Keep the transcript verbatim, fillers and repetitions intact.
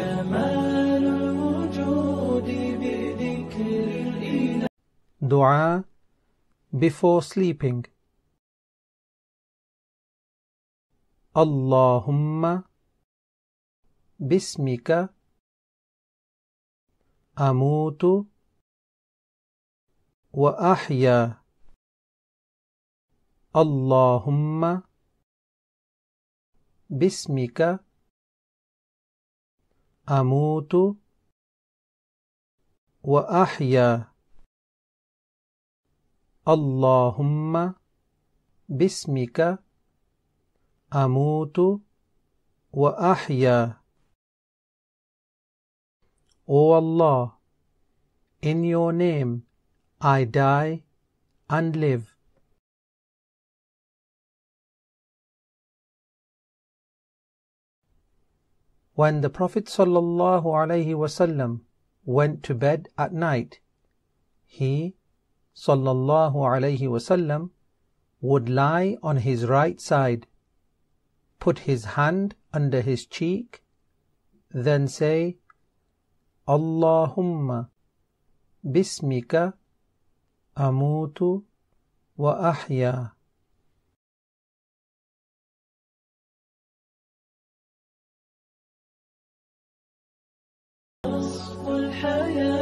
جمال الوجود بذكر الإله. Dua before sleeping. Allahumma bismika amutu wa ahya. Allahumma bismika amutu wa ahya. Allahumma bismika amutu wa ahya. O Allah, in your name I die and live. When the Prophet sallallahu alaihi wasallam went to bed at night, he sallallahu alaihi wasallam would lie on his right side, put his hand under his cheek, then say, Allahumma bismika amutu wa ahya. نصف الحياة